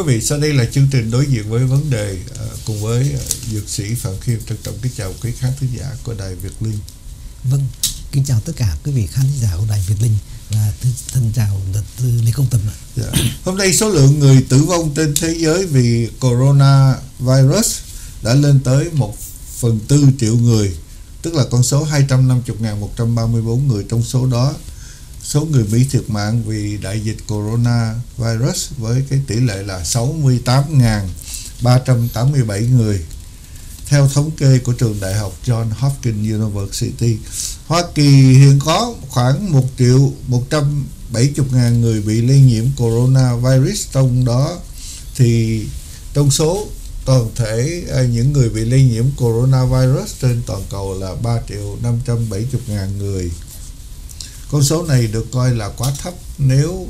vị, sau đây là chương trình đối diện với vấn đề cùng với dược sĩ Phạm Khiêm. Trân trọng kính chào quý khán thính giả của Đài Việt Linh. Vâng, kính chào tất cả quý vị khán thính giả của Đài Việt Linh và thân chào luật sư Lê Công Tâm ạ. Dạ. Hôm nay số lượng người tử vong trên thế giới vì coronavirus đã lên tới 1/4 triệu người, tức là con số 250.134 người. Trong số đó, số người Mỹ thiệt mạng vì đại dịch coronavirus với cái tỷ lệ là 68.387 người. Theo thống kê của trường đại học Johns Hopkins University, Hoa Kỳ hiện có khoảng 1.170.000 người bị lây nhiễm coronavirus, trong đó thì trong số toàn thể những người bị lây nhiễm coronavirus trên toàn cầu là 3.570.000 người. Con số này được coi là quá thấp nếu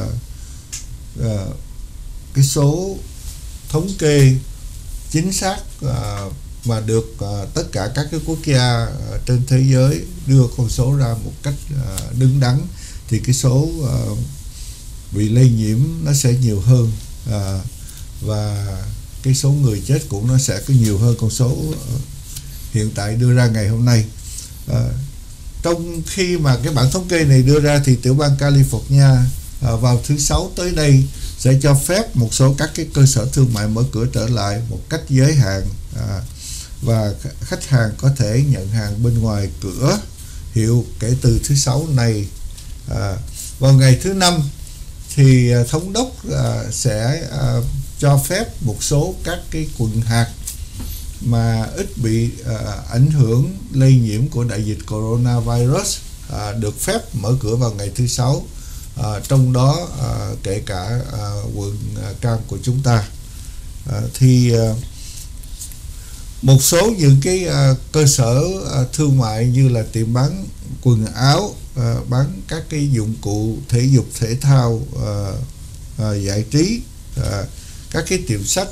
cái số thống kê chính xác mà được tất cả các cái quốc gia trên thế giới đưa con số ra một cách đứng đắn thì cái số bị lây nhiễm nó sẽ nhiều hơn, và cái số người chết cũng nó sẽ có nhiều hơn con số hiện tại đưa ra ngày hôm nay. Trong khi mà cái bản thống kê này đưa ra thì tiểu bang California vào thứ Sáu tới đây sẽ cho phép một số các cái cơ sở thương mại mở cửa trở lại một cách giới hạn, và khách hàng có thể nhận hàng bên ngoài cửa hiệu kể từ thứ Sáu này. Vào ngày thứ Năm thì thống đốc sẽ cho phép một số các cái quận hạt mà ít bị ảnh hưởng lây nhiễm của đại dịch coronavirus được phép mở cửa vào ngày thứ Sáu, trong đó kể cả quận Cam của chúng ta. Thì một số những cái cơ sở thương mại như là tiệm bán quần áo, bán các cái dụng cụ thể dục thể thao, giải trí, các cái tiệm sách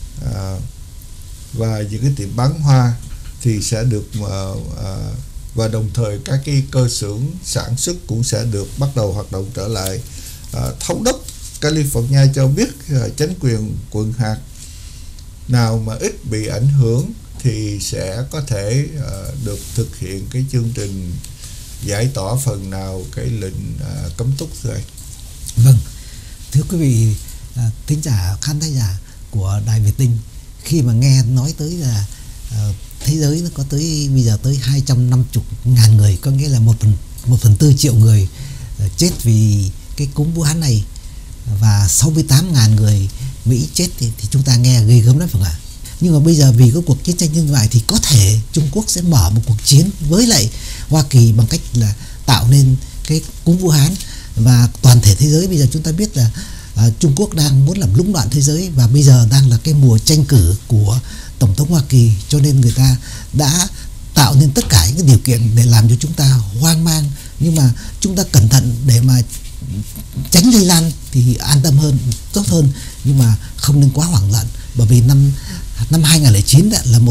và những cái tiệm bán hoa thì sẽ được và đồng thời các cái cơ xưởng sản xuất cũng sẽ được bắt đầu hoạt động trở lại. Thống đốc California cho biết chính quyền quận hạt nào mà ít bị ảnh hưởng thì sẽ có thể được thực hiện cái chương trình giải tỏa phần nào cái lệnh cấm túc rồi. Vâng, thưa quý vị thính giả khán thính giả của Đài Việt Linh, khi mà nghe nói tới là thế giới nó có tới bây giờ tới 250.000 người, có nghĩa là 1/4 triệu người chết vì cái cúm Vũ Hán này, và 68.000 người Mỹ chết thì chúng ta nghe ghê gớm lắm phải không ạ? Nhưng mà bây giờ vì cái cuộc chiến tranh thương mại thì có thể Trung Quốc sẽ mở một cuộc chiến với lại Hoa Kỳ bằng cách là tạo nên cái cúm Vũ Hán, và toàn thể thế giới bây giờ chúng ta biết là Trung Quốc đang muốn làm lũng đoạn thế giới, và bây giờ đang là cái mùa tranh cử của Tổng thống Hoa Kỳ, cho nên người ta đã tạo nên tất cả những cái điều kiện để làm cho chúng ta hoang mang. Nhưng mà chúng ta cẩn thận để mà tránh lây lan thì an tâm hơn, tốt hơn, nhưng mà không nên quá hoảng loạn, bởi vì năm 2009 đã là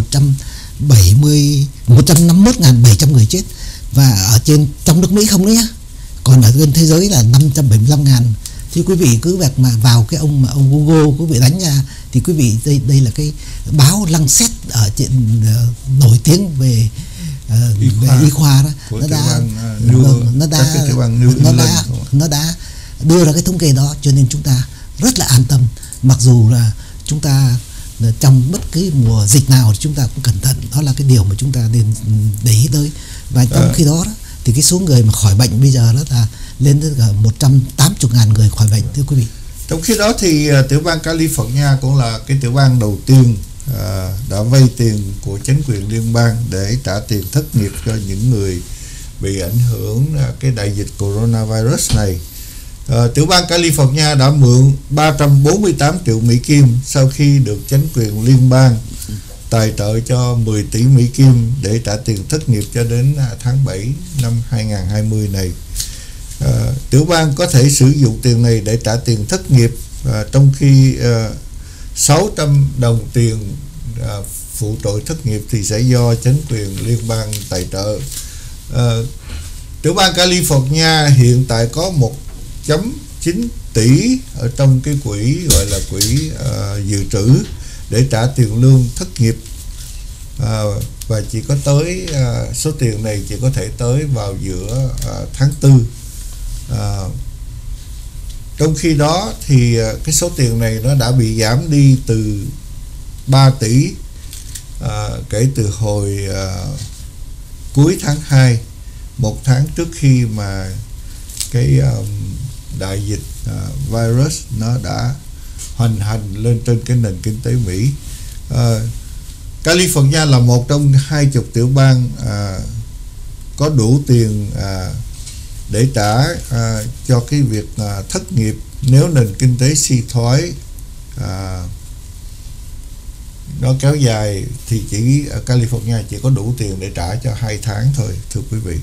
151.700 người chết, và ở trong nước Mỹ không đấy nhá, còn ở trên thế giới là 575.000. Thì quý vị cứ việc mà vào cái ông Google quý vị đánh ra thì quý vị đây là cái báo Lancet ở trên nổi tiếng về y khoa đó, nó đã đưa ra cái thống kê đó, cho nên chúng ta rất là an tâm. Mặc dù là chúng ta trong bất cứ mùa dịch nào thì chúng ta cũng cẩn thận, đó là cái điều mà chúng ta nên để ý tới. Và trong khi đó thì cái số người mà khỏi bệnh bây giờ đó là lên tới cả 180.000 người khỏi bệnh, thưa quý vị. Trong khi đó thì tiểu bang California cũng là cái tiểu bang đầu tiên đã vay tiền của chính quyền liên bang để trả tiền thất nghiệp cho những người bị ảnh hưởng cái đại dịch coronavirus này. Tiểu bang California đã mượn 348 triệu Mỹ Kim sau khi được chính quyền liên bang tài trợ cho 10 tỷ Mỹ Kim để trả tiền thất nghiệp cho đến tháng 7 năm 2020 này. Tiểu bang có thể sử dụng tiền này để trả tiền thất nghiệp, trong khi 600 đồng tiền phụ trội thất nghiệp thì sẽ do chính quyền liên bang tài trợ. Tiểu bang California hiện tại có 1.9 tỷ ở trong cái quỹ gọi là quỹ dự trữ để trả tiền lương thất nghiệp, và chỉ có tới số tiền này chỉ có thể tới vào giữa tháng 4. Trong khi đó thì cái số tiền này nó đã bị giảm đi từ 3 tỷ kể từ hồi cuối tháng 2, một tháng trước khi mà cái đại dịch virus nó đã hoành hành lên trên cái nền kinh tế Mỹ. California là một trong 20 tiểu bang có đủ tiền để trả cho cái việc thất nghiệp nếu nền kinh tế suy thoái nó kéo dài, thì chỉ California chỉ có đủ tiền để trả cho 2 tháng thôi, thưa quý vị.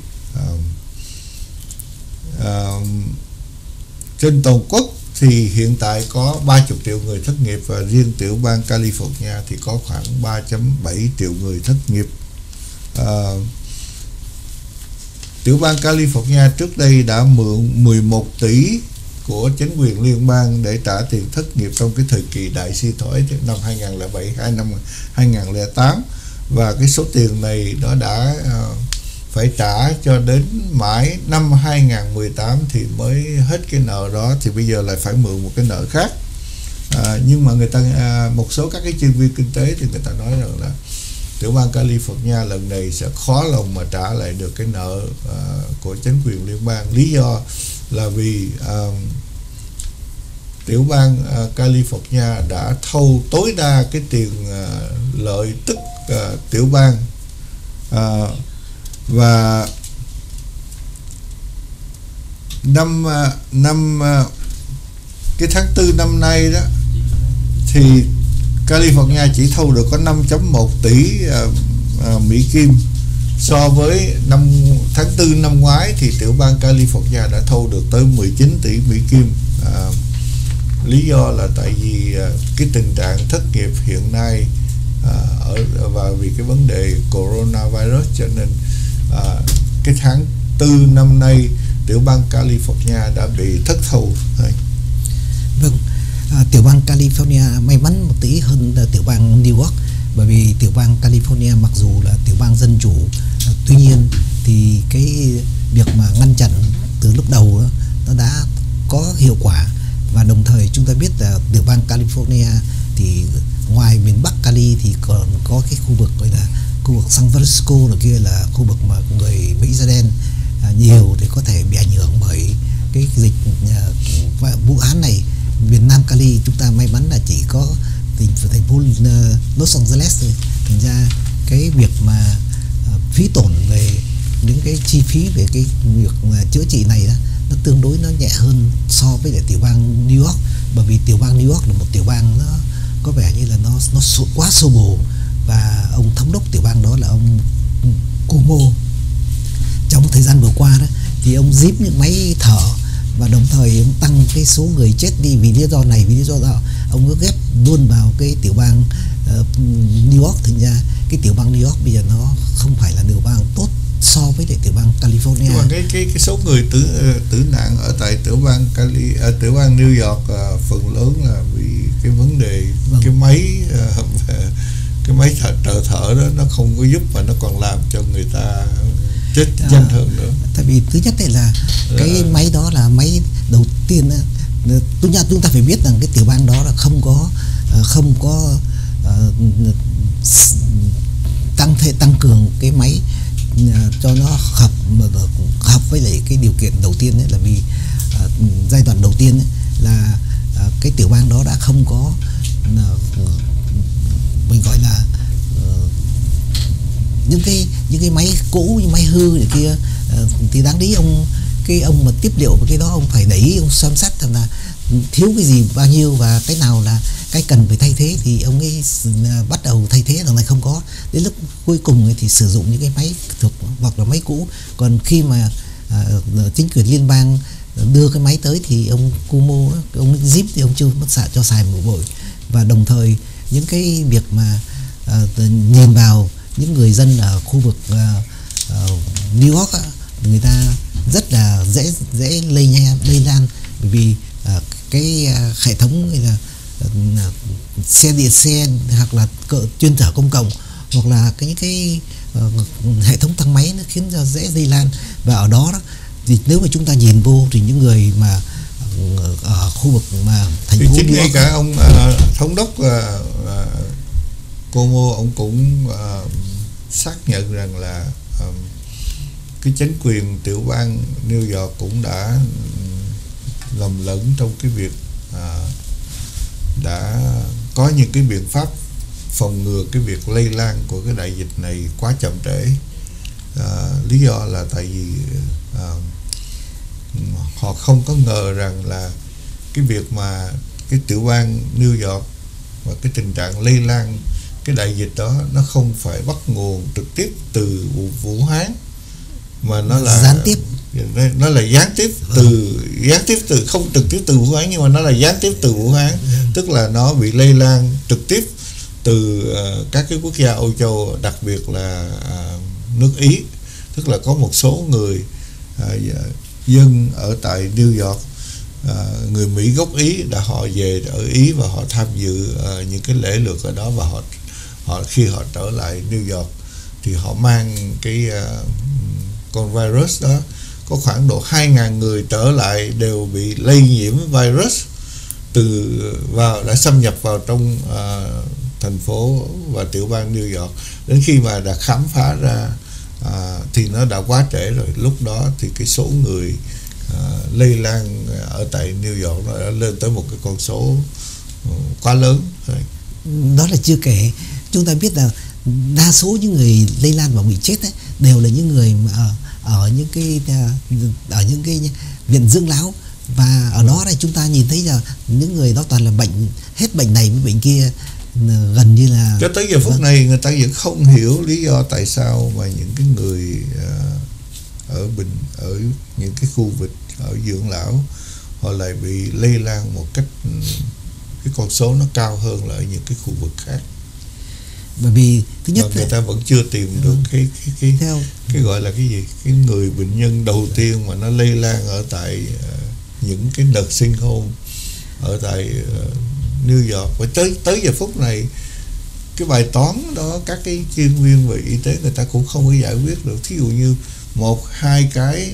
Trên toàn quốc thì hiện tại có 30 triệu người thất nghiệp, và riêng tiểu bang California thì có khoảng 3.7 triệu người thất nghiệp. Tiểu bang California trước đây đã mượn 11 tỷ của chính quyền liên bang để trả tiền thất nghiệp trong cái thời kỳ đại suy thoái năm 2007, năm 2008, và cái số tiền này nó đã phải trả cho đến mãi năm 2018 thì mới hết cái nợ đó, thì bây giờ lại phải mượn một cái nợ khác. Nhưng mà người ta một số các cái chuyên viên kinh tế thì người ta nói rằng là tiểu bang California lần này sẽ khó lòng mà trả lại được cái nợ của chính quyền liên bang. Lý do là vì tiểu bang California đã thâu tối đa cái tiền lợi tức tiểu bang, và cái tháng 4 năm nay đó thì California chỉ thâu được có 5.1 tỷ Mỹ Kim, so với tháng 4 năm ngoái thì tiểu bang California đã thâu được tới 19 tỷ Mỹ Kim. Lý do là tại vì cái tình trạng thất nghiệp hiện nay và vì cái vấn đề coronavirus, cho nên cái tháng 4 năm nay tiểu bang California đã bị thất thu. Vâng, tiểu bang California may mắn một tí hơn tiểu bang New York, bởi vì tiểu bang California mặc dù là tiểu bang dân chủ, tuy nhiên thì cái việc mà ngăn chặn từ lúc đầu đó, nó đã có hiệu quả. Và đồng thời chúng ta biết là tiểu bang California thì ngoài miền Bắc Cali thì còn có cái khu vực gọi là khu vực San Francisco là kia, là khu vực mà người Mỹ da đen nhiều thì có thể bị ảnh hưởng bởi cái dịch Vũ Hán này. Miền Nam Cali chúng ta may mắn là chỉ có thành phố Los Angeles thôi, thành ra cái việc mà phí tổn về những cái chi phí về cái việc chữa trị này đó, nó tương đối nó nhẹ hơn so với lại tiểu bang New York, bởi vì tiểu bang New York là một tiểu bang nó có vẻ như là nó quá xô bồ, và ông thống đốc tiểu bang đó là ông Cuomo. Trong thời gian vừa qua đó thì ông díp những máy thở, và đồng thời ông tăng cái số người chết đi vì lý do này, vì lý do đó, ông cứ ghép luôn vào cái tiểu bang New York. Thành ra cái tiểu bang New York bây giờ nó không phải là tiểu bang tốt so với tiểu bang California. Nhưng mà cái số người tử nạn ở tại tiểu bang tiểu bang New York phần lớn là vì cái vấn đề cái máy trợ thở đó nó không có giúp, mà nó còn làm cho người ta chết nhanh hơn nữa. Tại vì thứ nhất là cái máy đó là máy đầu tiên, chúng ta phải biết rằng cái tiểu bang đó là không có tăng cường cái máy cho nó hợp với lại cái điều kiện đầu tiên ấy, là vì giai đoạn đầu tiên ấy, là cái tiểu bang đó đã không có mình gọi là những cái máy cũ, những máy hư này kia, thì đáng lý ông mà tiếp liệu với cái đó, ông phải để ý, ông xem xét rằng là thiếu cái gì bao nhiêu và cái nào là cái cần phải thay thế, thì ông ấy bắt đầu thay thế. Lần này không có, đến lúc cuối cùng ấy thì sử dụng những cái máy thuộc hoặc là máy cũ. Còn khi mà chính quyền liên bang đưa cái máy tới thì ông Cuomo, ông zip thì ông chưa mất cho xài một buổi. Và đồng thời những cái việc mà nhìn vào những người dân ở khu vực New York người ta rất là dễ lây lan, bởi vì cái hệ thống là xe điện xe hoặc là chuyên chở công cộng, hoặc là cái hệ thống thang máy nó khiến cho dễ lây lan. Và ở đó thì nếu mà chúng ta nhìn vô thì những người mà ở khu vực mà thành phố chính ngay cả ông thống đốc Cuomo ông cũng xác nhận rằng là cái chính quyền tiểu bang New York cũng đã lầm lẫn trong cái việc đã có những cái biện pháp phòng ngừa cái việc lây lan của cái đại dịch này quá chậm trễ. Lý do là tại vì họ không có ngờ rằng là cái việc mà cái tiểu bang New York và cái tình trạng lây lan cái đại dịch đó nó không phải bắt nguồn trực tiếp từ Vũ Hán, mà nó là gián tiếp. Nó là gián tiếp từ không trực tiếp từ Vũ Hán, nhưng mà nó là gián tiếp từ Vũ Hán, tức là nó bị lây lan trực tiếp từ các cái quốc gia Âu Châu, đặc biệt là nước Ý. Tức là có một số người dân ở tại New York, người Mỹ gốc Ý đã họ về ở Ý và họ tham dự những cái lễ lượt ở đó, và họ khi họ trở lại New York thì họ mang cái con virus đó. Có khoảng độ 2.000 người trở lại đều bị lây nhiễm virus đã xâm nhập vào trong thành phố và tiểu bang New York. Đến khi mà đã khám phá ra thì nó đã quá trễ rồi. Lúc đó thì cái số người lây lan ở tại New York nó đã lên tới một cái con số quá lớn rồi. Đó là chưa kể chúng ta biết là đa số những người lây lan và bị chết ấy, đều là những người mà ở những cái viện dưỡng lão, và ở đó này chúng ta nhìn thấy là những người đó toàn là hết bệnh này với bệnh kia, gần như là cho tới giờ phút này người ta vẫn không hiểu lý do tại sao mà những cái người ở những cái khu vực ở dưỡng lão họ lại bị lây lan một cách cái con số nó cao hơn là ở những cái khu vực khác. Bởi vì thứ nhất người ta vẫn chưa tìm được cái gọi là cái gì, cái người bệnh nhân đầu tiên mà nó lây lan ở tại những cái đợt sinh hôn ở tại New York. Và tới giờ phút này cái bài toán đó các cái chuyên viên về y tế người ta cũng không có giải quyết được. Thí dụ như 1-2 cái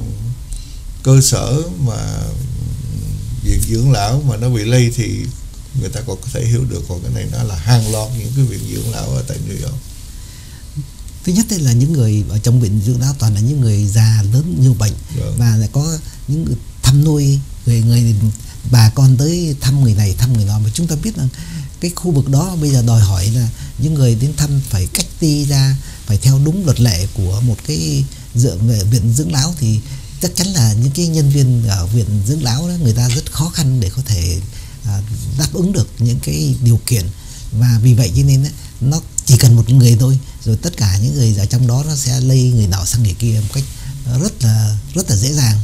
cơ sở mà viện dưỡng lão mà nó bị lây thì người ta còn có thể hiểu được, còn cái này nó là hàng loạt những cái viện dưỡng lão ở tại New York. Thứ nhất là những người ở trong viện dưỡng lão toàn là những người già lớn nhiều bệnh, và lại có những thăm nuôi người bà con tới thăm người này thăm người nọ, mà chúng ta biết là cái khu vực đó bây giờ đòi hỏi là những người đến thăm phải cách ly ra, phải theo đúng luật lệ của một cái viện dưỡng lão, thì chắc chắn là những cái nhân viên ở viện dưỡng lão đó người ta rất khó khăn để có thể đáp ứng được những cái điều kiện. Và vì vậy cho nên nó chỉ cần một người thôi, rồi tất cả những người ở trong đó nó sẽ lây người nọ sang người kia một cách rất là dễ dàng.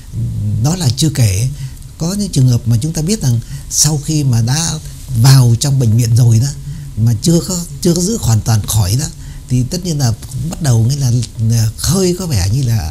Đó là chưa kể có những trường hợp mà chúng ta biết rằng sau khi mà đã vào trong bệnh viện rồi đó mà chưa có giữ hoàn toàn khỏi đó, thì tất nhiên là bắt đầu nghĩa là hơi có vẻ như là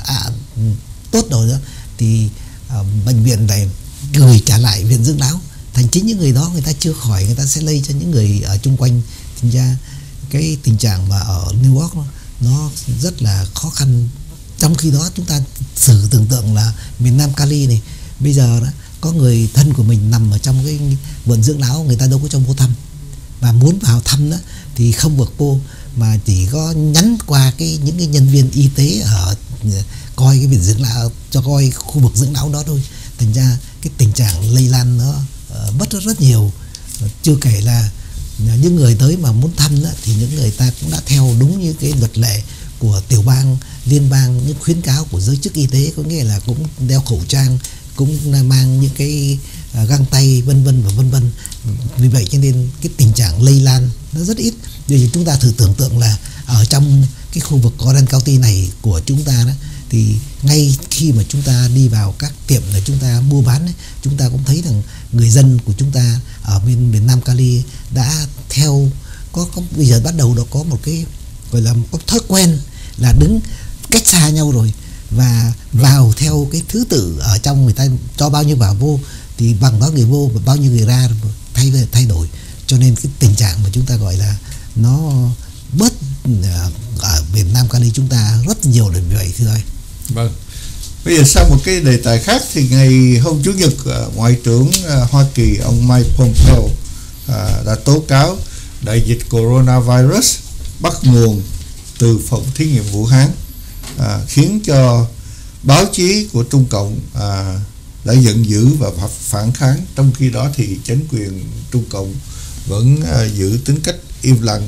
tốt rồi đó, thì bệnh viện này gửi trả lại viện dưỡng lão. Thành chính những người đó người ta chưa khỏi, người ta sẽ lây cho những người ở chung quanh. Thành ra cái tình trạng mà ở New York nó rất là khó khăn. Trong khi đó chúng ta thử tưởng tượng là miền Nam Cali này, bây giờ đó có người thân của mình nằm ở trong cái viện dưỡng lão, người ta đâu có cho vô thăm, và muốn vào thăm đó thì không được vô, mà chỉ có nhắn qua những cái nhân viên y tế ở coi cái viện dưỡng lão, cho coi khu vực dưỡng lão đó thôi. Thành ra cái tình trạng lây lan nó mất rất nhiều. Chưa kể là những người tới mà muốn thăm đó, thì những người ta cũng đã theo đúng như cái luật lệ của tiểu bang, liên bang, những khuyến cáo của giới chức y tế, có nghĩa là cũng đeo khẩu trang, cũng mang những cái găng tay vân vân. Vì vậy cho nên cái tình trạng lây lan nó rất ít. Vì chúng ta thử tưởng tượng là ở trong cái khu vực Orange County này của chúng ta đó, thì ngay khi mà chúng ta đi vào các tiệm để chúng ta mua bán ấy, chúng ta cũng thấy rằng người dân của chúng ta ở bên miền Nam Cali đã theo có bây giờ bắt đầu nó có một cái gọi là một thói quen là đứng cách xa nhau rồi, và vào theo cái thứ tự ở trong người ta cho bao nhiêu vào vô, thì bằng đó người vô và bao nhiêu người ra thay đổi, cho nên cái tình trạng mà chúng ta gọi là nó bớt ở miền Nam Cali chúng ta rất nhiều là như vậy thưa anh. Vâng. Bây giờ sang một cái đề tài khác thì ngày hôm Chủ nhật, Ngoại trưởng Hoa Kỳ ông Mike Pompeo đã tố cáo đại dịch coronavirus bắt nguồn từ phòng thí nghiệm Vũ Hán, khiến cho báo chí của Trung Cộng đã giận dữ và phản kháng. Trong khi đó thì chính quyền Trung Cộng vẫn giữ tính cách im lặng.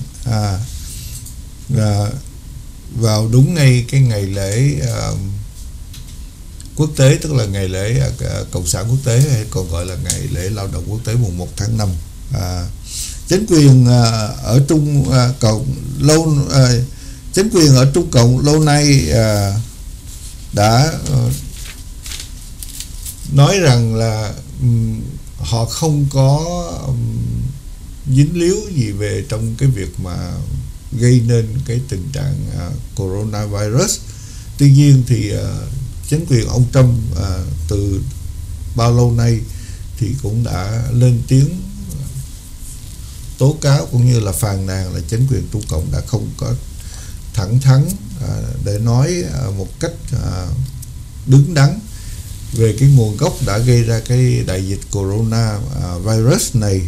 Vào đúng ngay cái ngày lễ quốc tế, tức là ngày lễ Cộng sản quốc tế, hay còn gọi là ngày lễ lao động quốc tế mùng 1 tháng 5, chính quyền ở Trung Cộng lâu nay đã nói rằng là họ không có dính líu gì về trong cái việc mà gây nên cái tình trạng coronavirus. Tuy nhiên thì chính quyền ông Trump từ bao lâu nay thì cũng đã lên tiếng tố cáo cũng như là phàn nàn là chính quyền Trung Cộng đã không có thẳng thắn để nói một cách đứng đắn về cái nguồn gốc đã gây ra cái đại dịch coronavirus này,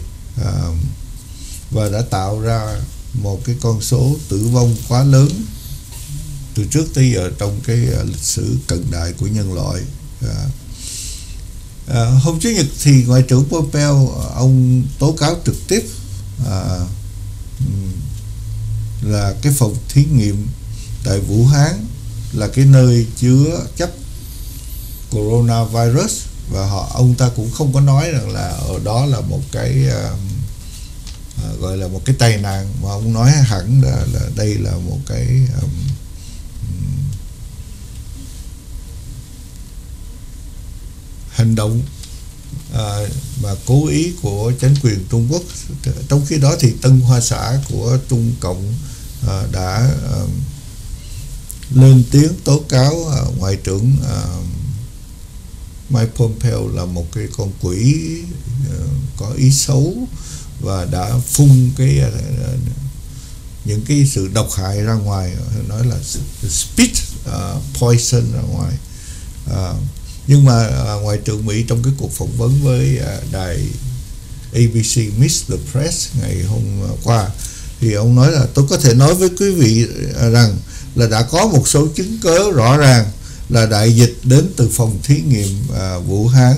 và đã tạo ra một cái con số tử vong quá lớn từ trước tới giờ trong cái lịch sử cận đại của nhân loại. Hôm Chủ nhật thì Ngoại trưởng Pompeo ông tố cáo trực tiếp là cái phòng thí nghiệm tại Vũ Hán là cái nơi chứa chấp coronavirus, và ông ta cũng không có nói rằng là ở đó là một cái gọi là một cái tai nạn, mà ông nói hẳn là đây là một cái hành động mà cố ý của chính quyền Trung Quốc. Trong khi đó thì Tân Hoa Xã của Trung Cộng đã lên tiếng tố cáo Ngoại trưởng Mike Pompeo là một cái con quỷ có ý xấu, và đã phun những cái sự độc hại ra ngoài, nói là spit poison ra ngoài. Nhưng mà Ngoại trưởng Mỹ trong cái cuộc phỏng vấn với đài ABC Meet the Press ngày hôm qua thì ông nói là tôi có thể nói với quý vị rằng là đã có một số chứng cớ rõ ràng là đại dịch đến từ phòng thí nghiệm Vũ Hán,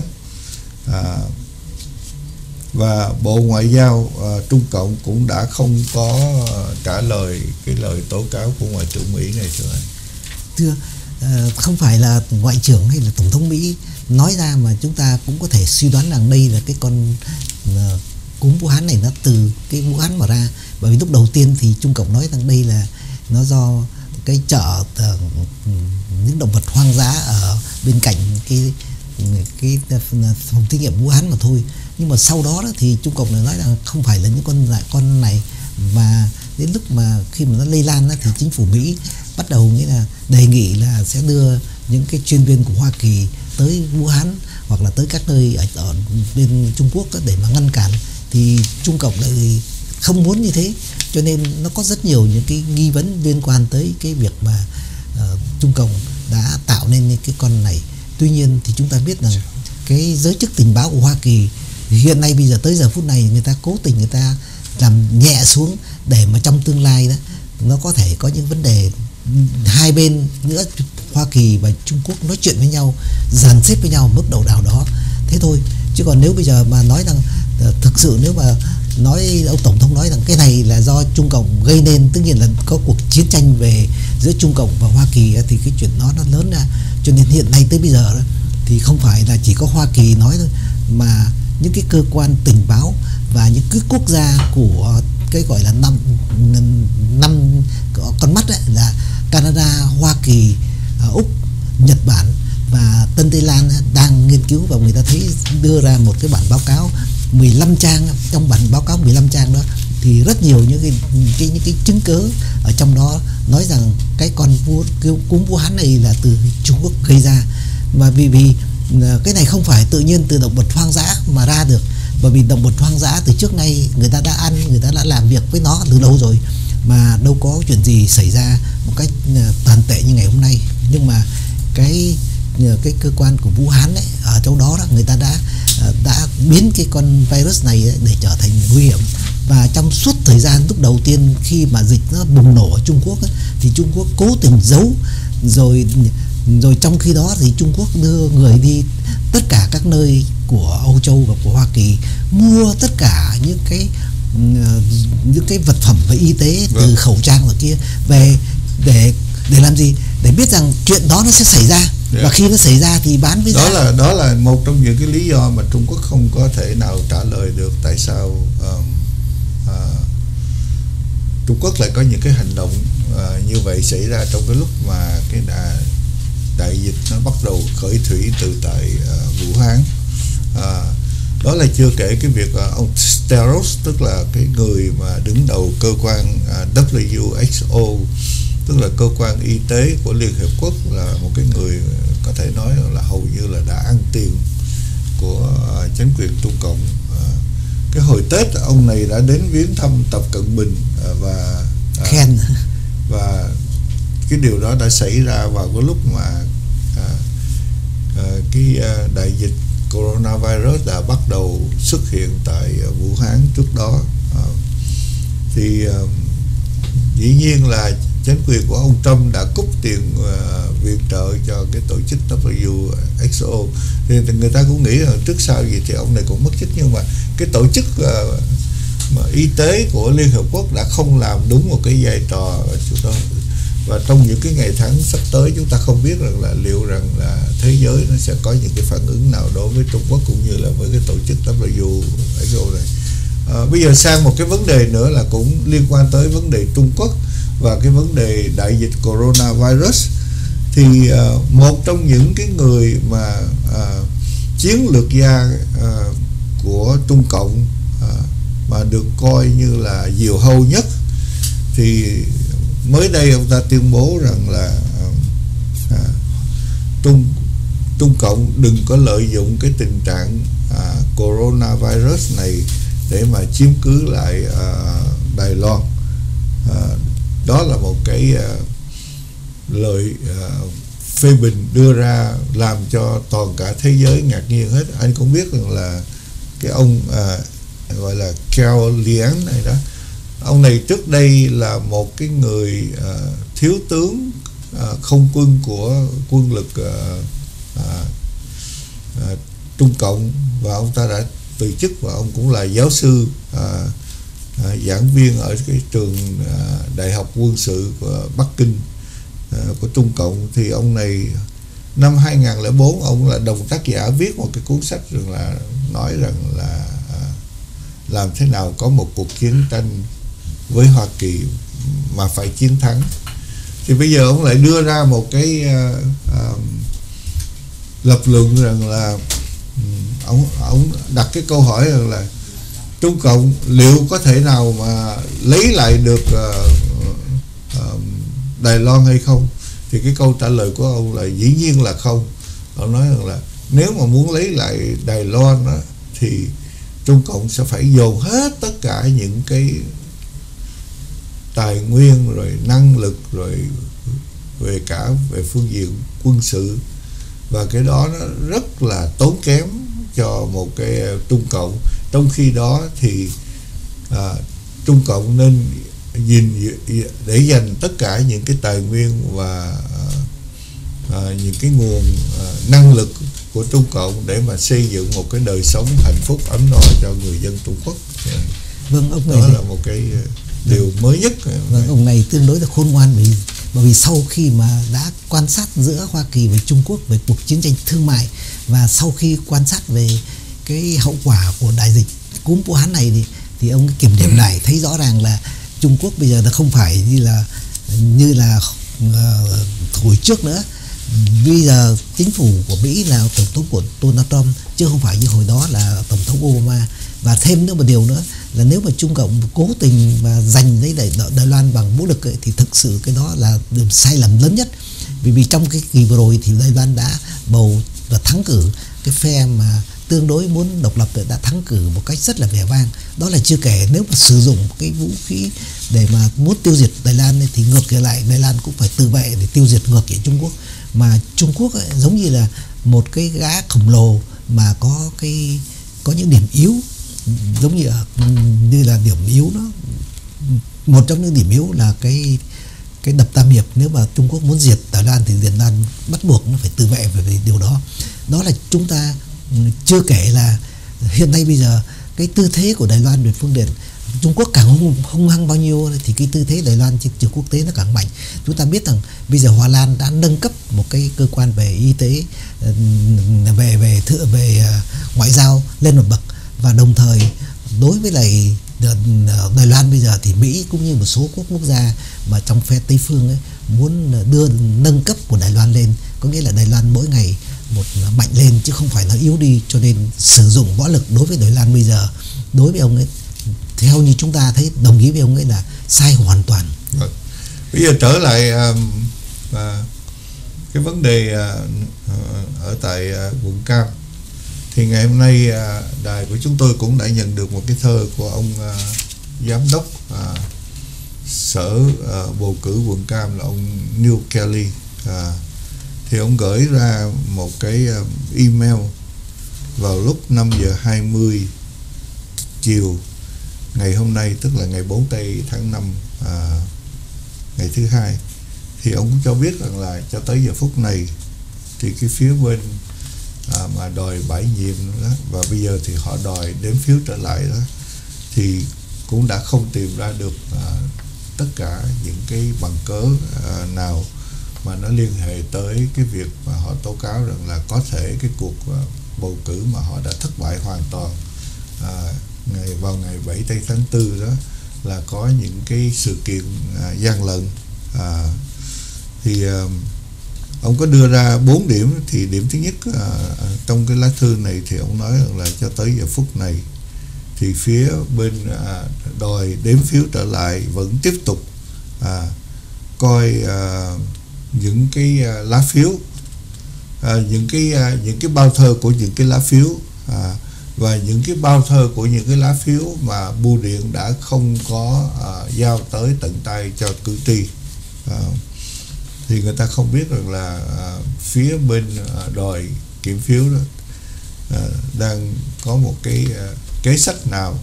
và Bộ Ngoại giao Trung Cộng cũng đã không có trả lời cái lời tố cáo của Ngoại trưởng Mỹ này. Thưa, không phải là Ngoại trưởng hay là Tổng thống Mỹ nói ra, mà chúng ta cũng có thể suy đoán rằng đây là cái con cúm Vũ Hán này nó từ cái Vũ Hán mà ra. Bởi vì lúc đầu tiên thì Trung Cộng nói rằng đây là nó do cái chợ những động vật hoang dã ở bên cạnh cái phòng thí nghiệm Vũ Hán mà thôi. Nhưng mà sau đó thì Trung Cộng lại nói rằng không phải là những con này, mà đến lúc mà khi mà nó lây lan thì chính phủ Mỹ bắt đầu nghĩa là đề nghị là sẽ đưa những cái chuyên viên của Hoa Kỳ tới Vũ Hán hoặc là tới các nơi ở bên Trung Quốc để mà ngăn cản. Thì Trung Cộng lại không muốn như thế, cho nên nó có rất nhiều những cái nghi vấn liên quan tới cái việc mà Trung Cộng đã tạo nên cái con này. Tuy nhiên thì chúng ta biết rằng cái giới chức tình báo của Hoa Kỳ hiện nay bây giờ tới giờ phút này người ta cố tình người ta làm nhẹ xuống để mà trong tương lai đó nó có thể có những vấn đề hai bên nữa, Hoa Kỳ và Trung Quốc nói chuyện với nhau, dàn xếp với nhau mức độ nào đó, thế thôi. Chứ còn nếu bây giờ mà nói rằng thực sự nếu mà nói ông Tổng thống nói rằng cái này là do Trung Cộng gây nên, tất nhiên là có cuộc chiến tranh về giữa Trung Cộng và Hoa Kỳ thì cái chuyện nó lớn ra. Cho nên hiện nay tới bây giờ đó, thì không phải là chỉ có Hoa Kỳ nói thôi, mà những cái cơ quan tình báo và những cái quốc gia của cái gọi là năm con mắt ấy, là Canada, Hoa Kỳ, Úc, Nhật Bản và Tân Tây Lan đang nghiên cứu, và người ta thấy đưa ra một cái bản báo cáo 15 trang. Trong bản báo cáo 15 trang đó thì rất nhiều những cái chứng cứ ở trong đó nói rằng cái con cúm Vũ Hán này là từ Trung Quốc gây ra. Và vì cái này không phải tự nhiên từ động vật hoang dã mà ra được, bởi vì động vật hoang dã từ trước nay người ta đã ăn, người ta đã làm việc với nó từ lâu rồi, mà đâu có chuyện gì xảy ra một cách tàn tệ như ngày hôm nay. Nhưng mà cái cơ quan của Vũ Hán ấy, ở chỗ đó người ta đã biến cái con virus này để trở thành nguy hiểm. Và trong suốt thời gian lúc đầu tiên khi mà dịch nó bùng nổ ở Trung Quốc ấy, thì Trung Quốc cố tình giấu, rồi trong khi đó thì Trung Quốc đưa người đi tất cả các nơi của Âu Châu và của Hoa Kỳ, mua tất cả những cái vật phẩm về y tế, từ khẩu trang rồi kia về để làm gì? Để biết rằng chuyện đó nó sẽ xảy ra. Và khi nó xảy ra thì bán với giá. Đó là một trong những cái lý do mà Trung Quốc không có thể nào trả lời được tại sao Trung Quốc lại có những cái hành động như vậy xảy ra trong cái lúc mà cái đại dịch nó bắt đầu khởi thủy từ tại Vũ Hán. Đó là chưa kể cái việc ông Tedros, tức là cái người mà đứng đầu cơ quan WHO, tức là cơ quan y tế của Liên Hiệp Quốc, là một cái người có thể nói là hầu như là đã ăn tiền của chính quyền Trung Cộng. Cái hồi Tết ông này đã đến viếng thăm Tập Cận Bình và khen, và cái điều đó đã xảy ra vào cái lúc mà cái đại dịch coronavirus đã bắt đầu xuất hiện tại Vũ Hán trước đó. Thì dĩ nhiên là chính quyền của ông Trump đã cúp tiền viện trợ cho cái tổ chức WHO. Thì người ta cũng nghĩ là trước sau gì thì ông này cũng mất chức, nhưng mà cái tổ chức mà y tế của Liên Hợp Quốc đã không làm đúng một cái vai trò ở chỗ đó. Và trong những cái ngày tháng sắp tới, chúng ta không biết rằng là liệu rằng là thế giới nó sẽ có những cái phản ứng nào đối với Trung Quốc cũng như là với cái tổ chức WHO này. Bây giờ sang một cái vấn đề nữa là cũng liên quan tới vấn đề Trung Quốc và cái vấn đề đại dịch coronavirus. Thì một trong những cái người mà chiến lược gia của Trung Cộng mà được coi như là diều hâu nhất, thì mới đây ông ta tuyên bố rằng là Trung Cộng đừng có lợi dụng cái tình trạng coronavirus này để mà chiếm cứ lại Đài Loan. Đó là một cái lời phê bình đưa ra làm cho toàn cả thế giới ngạc nhiên hết. Anh cũng biết rằng là cái ông gọi là Cao Liang này đó, ông này trước đây là một cái người thiếu tướng không quân của quân lực Trung Cộng, và ông ta đã từ chức, và ông cũng là giáo sư giảng viên ở cái trường Đại học Quân sự của Bắc Kinh của Trung Cộng. Thì ông này năm 2004 ông là đồng tác giả viết một cái cuốn sách rằng là nói rằng là làm thế nào có một cuộc chiến tranh với Hoa Kỳ mà phải chiến thắng. Thì bây giờ ông lại đưa ra một cái lập luận rằng là ông đặt cái câu hỏi rằng là Trung Cộng liệu có thể nào mà lấy lại được Đài Loan hay không. Thì cái câu trả lời của ông là dĩ nhiên là không. Ông nói rằng là nếu mà muốn lấy lại Đài Loan đó, thì Trung Cộng sẽ phải dồn hết tất cả những cái tài nguyên rồi năng lực rồi về phương diện quân sự, và cái đó nó rất là tốn kém cho một cái Trung Cộng. Trong khi đó thì Trung Cộng nên để dành tất cả những cái tài nguyên và những cái nguồn năng lực của Trung Cộng để mà xây dựng một cái đời sống hạnh phúc ấm no cho người dân Trung Quốc. Vâng, ông đó là một cái điều mới nhất. Vâng, ông này tương đối là khôn ngoan, bởi vì sau khi mà đã quan sát giữa Hoa Kỳ và Trung Quốc về cuộc chiến tranh thương mại, và sau khi quan sát về cái hậu quả của đại dịch cúm Vũ Hán này, thì ông kiểm điểm lại thấy rõ ràng là Trung Quốc bây giờ nó không phải như là hồi trước nữa. Bây giờ chính phủ của Mỹ là tổng thống của Donald Trump, chứ không phải như hồi đó là tổng thống Obama. Và thêm nữa một điều nữa là nếu mà Trung Cộng cố tình và giành lấy Đài Loan bằng vũ lực ấy, thì thực sự cái đó là sai lầm lớn nhất. Vì trong cái kỳ vừa rồi thì Đài Loan đã bầu và thắng cử. Cái phe mà tương đối muốn độc lập đã thắng cử một cách rất là vẻ vang. Đó là chưa kể nếu mà sử dụng cái vũ khí để mà muốn tiêu diệt Đài Loan thì ngược lại Đài Loan cũng phải tự vệ để tiêu diệt ngược lại Trung Quốc. Mà Trung Quốc ấy, giống như là một cái gã khổng lồ mà có những điểm yếu, giống như là điểm yếu đó. Một trong những điểm yếu là cái đập Tam Hiệp. Nếu mà Trung Quốc muốn diệt Đài Loan thì Đài Loan bắt buộc nó phải tự vệ về điều đó. Đó là chúng ta chưa kể là hiện nay bây giờ cái tư thế của Đài Loan về phương diện Trung Quốc càng hung hăng bao nhiêu thì cái tư thế Đài Loan trên trường quốc tế nó càng mạnh. Chúng ta biết rằng bây giờ Hoa Lan đã nâng cấp một cái cơ quan về y tế, về ngoại giao lên một bậc, và đồng thời đối với lại Đài Loan bây giờ thì Mỹ cũng như một số quốc gia mà trong phe Tây phương ấy, muốn đưa nâng cấp của Đài Loan lên, có nghĩa là Đài Loan mỗi ngày một mạnh lên chứ không phải nó yếu đi, cho nên sử dụng võ lực đối với Đài Loan bây giờ đối với ông ấy theo như chúng ta thấy đồng ý với ông ấy là sai hoàn toàn. Bây giờ trở lại cái vấn đề ở tại quận Cam, thì ngày hôm nay đài của chúng tôi cũng đã nhận được một cái thơ của ông giám đốc sở bầu cử quận Cam là ông Neil Kelly. Thì ông gửi ra một cái email vào lúc 5 giờ 20 chiều ngày hôm nay, tức là ngày 4 tây tháng 5, ngày thứ hai. Thì ông cũng cho biết rằng là cho tới giờ phút này thì cái phía bên mà đòi bãi nhiệm đó, và bây giờ thì họ đòi đếm phiếu trở lại đó, thì cũng đã không tìm ra được tất cả những cái bằng cớ nào mà nó liên hệ tới cái việc mà họ tố cáo rằng là có thể cái cuộc bầu cử mà họ đã thất bại hoàn toàn vào ngày 7 tây tháng 4 đó là có những cái sự kiện gian lận. Thì ông có đưa ra 4 điểm. Thì điểm thứ nhất, trong cái lá thư này thì ông nói rằng là cho tới giờ phút này thì phía bên đòi đếm phiếu trở lại vẫn tiếp tục coi những cái lá phiếu, những cái bao thơ của những cái lá phiếu và những cái bao thơ của những cái lá phiếu mà bưu điện đã không có giao tới tận tay cho cử tri. Thì người ta không biết rằng là phía bên đòi kiểm phiếu đó đang có một cái kế sách nào.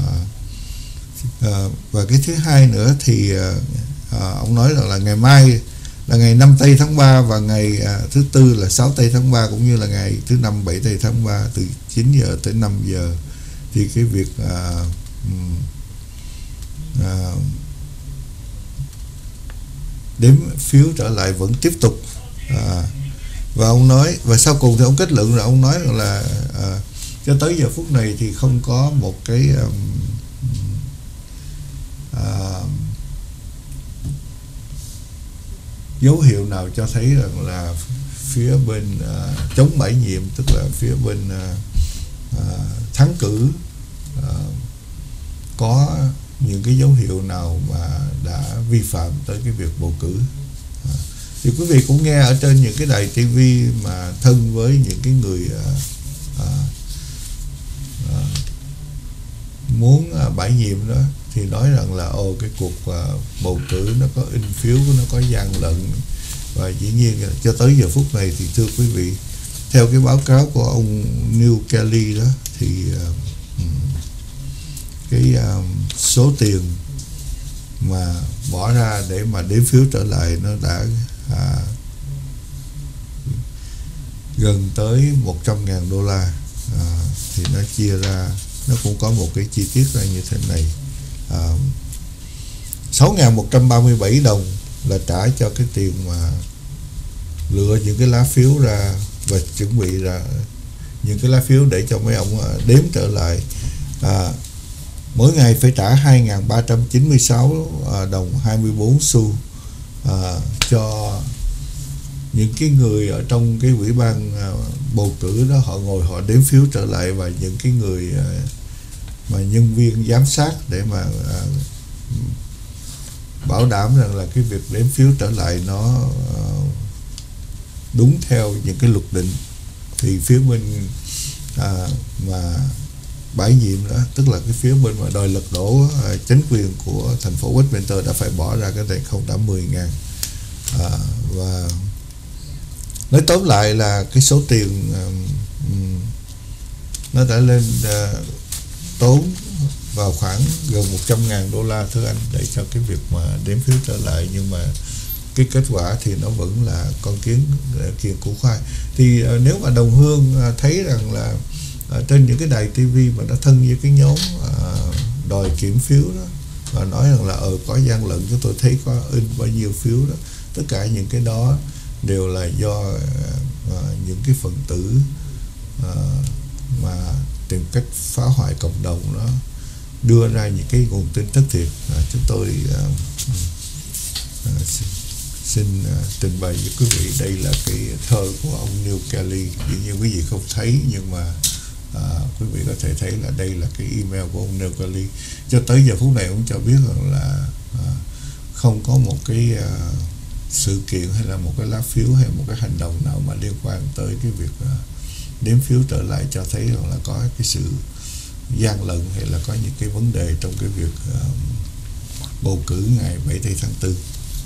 Và cái thứ hai nữa thì ông nói rằng là ngày mai là ngày 5 tây tháng 3 và ngày thứ tư là 6 tây tháng 3 cũng như là ngày thứ năm 7 tây tháng 3 từ 9 giờ tới 5 giờ thì cái việc đếm phiếu trở lại vẫn tiếp tục. Và ông nói, và sau cùng thì ông kết luận là ông nói rằng là cho tới giờ phút này thì không có một cái dấu hiệu nào cho thấy rằng là phía bên chống bãi nhiệm, tức là phía bên thắng cử có những cái dấu hiệu nào mà đã vi phạm tới cái việc bầu cử. Thì quý vị cũng nghe ở trên những cái đài TV mà thân với những cái người muốn bãi nhiệm đó thì nói rằng là cái cuộc bầu cử nó có in phiếu, nó có gian lận. Và dĩ nhiên cho tới giờ phút này thì thưa quý vị, theo cái báo cáo của ông Neil Kelly đó thì cái số tiền mà bỏ ra để mà đếm phiếu trở lại nó đã gần tới 100.000 đô la. Thì nó chia ra, nó cũng có một cái chi tiết ra như thế này. 6.137 đồng là trả cho cái tiền mà lựa những cái lá phiếu ra và chuẩn bị ra những cái lá phiếu để cho mấy ông đếm trở lại. Mỗi ngày phải trả 2.396 đồng 24 xu cho những cái người ở trong cái ủy ban bầu cử đó, họ ngồi họ đếm phiếu trở lại, và những cái người mà nhân viên giám sát để mà bảo đảm rằng là cái việc đếm phiếu trở lại nó đúng theo những cái luật định thì phía bên mà bãi nhiệm đó, tức là cái phía bên mà đòi lật đổ chính quyền của thành phố Westminster đã phải bỏ ra cái này không đã 10.000. Và nói tóm lại là cái số tiền nó đã lên tốn vào khoảng gần 100.000 đô la thưa anh, để cho cái việc mà đếm phiếu trở lại. Nhưng mà cái kết quả thì nó vẫn là con kiến kiêng củ khoai. Thì nếu mà đồng hương thấy rằng là trên những cái đài TV mà nó thân với cái nhóm đòi kiểm phiếu đó, và nói rằng là có gian lận, chúng tôi thấy có in bao nhiêu phiếu đó, tất cả những cái đó đều là do những cái phần tử mà tìm cách phá hoại cộng đồng nó đưa ra những cái nguồn tin thất thiệt. Chúng tôi xin trình bày với quý vị, đây là cái thơ của ông Neil Kelly. Dĩ nhiên quý vị không thấy, nhưng mà quý vị có thể thấy là đây là cái email của ông Neil Kelly. Cho tới giờ phút này ông cho biết rằng là không có một cái sự kiện hay là một cái lá phiếu hay một cái hành động nào mà liên quan tới cái việc đếm phiếu trở lại cho thấy rằng là có cái sự gian lận hay là có những cái vấn đề trong cái việc bầu cử ngày 7 tháng 4.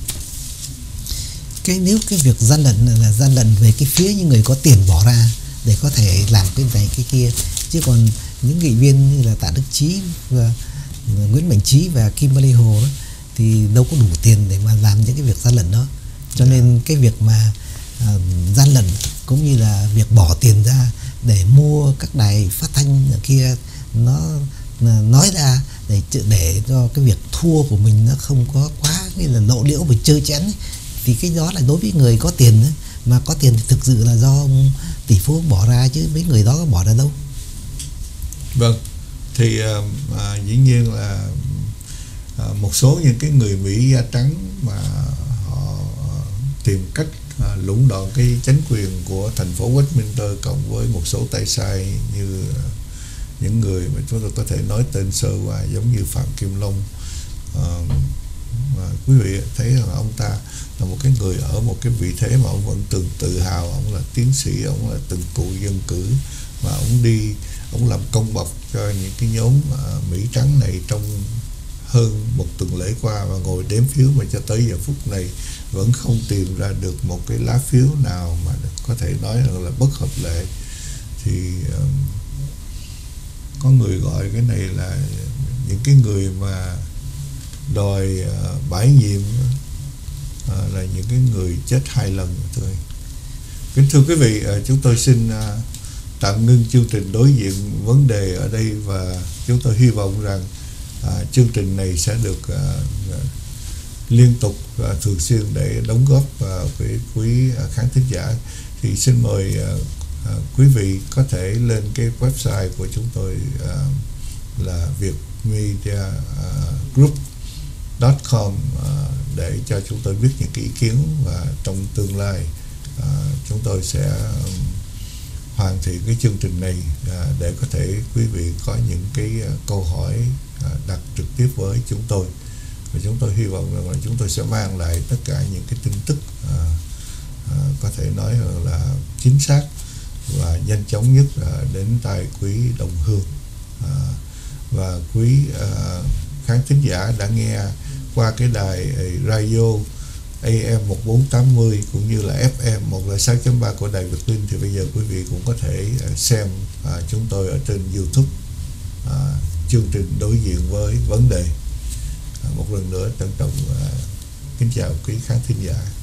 Nếu cái việc gian lận là gian lận về cái phía những người có tiền bỏ ra để có thể làm cái này cái kia, chứ còn những nghị viên như là Tạ Đức Chí và Nguyễn Mạnh Trí và Kimberly Hồ đó, thì đâu có đủ tiền để mà làm những cái việc gian lận đó. Cho nên cái việc mà gian lận cũng như là việc bỏ tiền ra để mua các đài phát thanh ở kia, nó nói ra để cho cái việc thua của mình nó không có quá như là lộ liễu và chơi chén ấy. Thì cái đó là đối với người có tiền ấy, mà có tiền thì thực sự là do tỷ phú bỏ ra, chứ mấy người đó có bỏ ra đâu. Vâng, thì dĩ nhiên là một số những cái người Mỹ da trắng mà họ tìm cách lũng đoạn cái chính quyền của thành phố Westminster, cộng với một số tay sai như những người mà chúng tôi có thể nói tên sơ qua, giống như Phạm Kim Long. Quý vị thấy rằng ông ta là một cái người ở một cái vị thế mà ông vẫn từng tự hào, ông là tiến sĩ, ông là từng cựu dân cử, mà ông làm công bộc cho những cái nhóm Mỹ trắng này trong hơn một tuần lễ qua, và ngồi đếm phiếu mà cho tới giờ phút này vẫn không tìm ra được một cái lá phiếu nào mà có thể nói là bất hợp lệ. Thì có người gọi cái này là những cái người mà đòi bãi nhiệm là những cái người chết 2 lần thôi. Kính thưa quý vị, chúng tôi xin tạm ngưng chương trình đối diện vấn đề ở đây, và chúng tôi hy vọng rằng chương trình này sẽ được liên tục thường xuyên để đóng góp với quý khán thính giả. Thì xin mời quý vị có thể lên cái website của chúng tôi là vietmediagroup.com để cho chúng tôi biết những cái ý kiến, và trong tương lai chúng tôi sẽ hoàn thiện cái chương trình này để có thể quý vị có những cái câu hỏi đặt trực tiếp với chúng tôi, và chúng tôi hy vọng rằng là chúng tôi sẽ mang lại tất cả những cái tin tức có thể nói là chính xác và nhanh chóng nhất đến tai quý đồng hương. Và quý khán thính giả đã nghe qua cái đài radio AM 1480 cũng như là FM 106.3 của Đài Việt Linh, thì bây giờ quý vị cũng có thể xem chúng tôi ở trên YouTube, chương trình đối diện với vấn đề. Một lần nữa trân trọng kính chào quý khán thính giả.